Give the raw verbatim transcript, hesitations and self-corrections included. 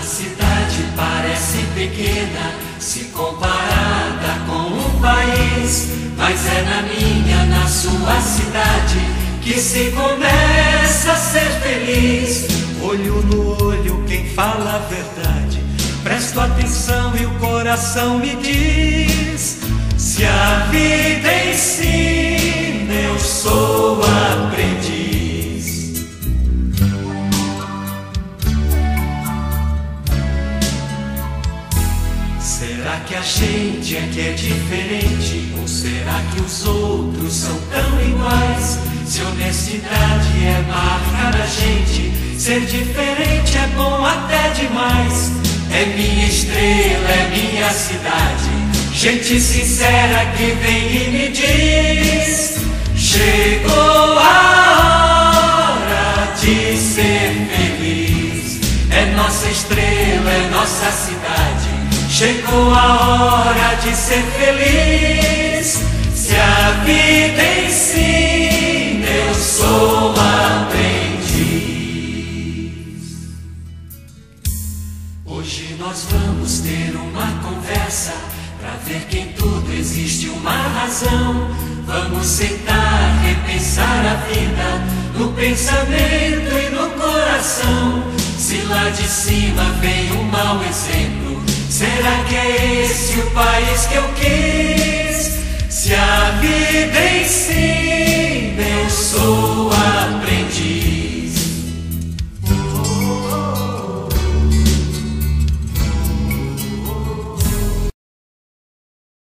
cidade parece pequena se comparada com um país, mas é na minha, na sua cidade que se começa a ser feliz. Olho no olho, quem fala a verdade, presto atenção e o coração me diz: se a vida ensina, eu sou aprendiz. Será que a gente é que é diferente? Ou será que os outros são tão iguais? Se honestidade é marca da gente, ser diferente é bom até demais. É minha estrela, é minha cidade, gente sincera que vem e me diz: chegou a hora de ser feliz. É nossa estrela, é nossa cidade, chegou a hora de ser feliz. Se a vida ensina, eu sou aprendiz. Hoje nós vamos ter uma conversa pra ver que em tudo existe uma razão. Vamos sentar, repensar a vida no pensamento e no coração. Se lá de cima vem um mau exemplo, será que é esse o país que eu quis?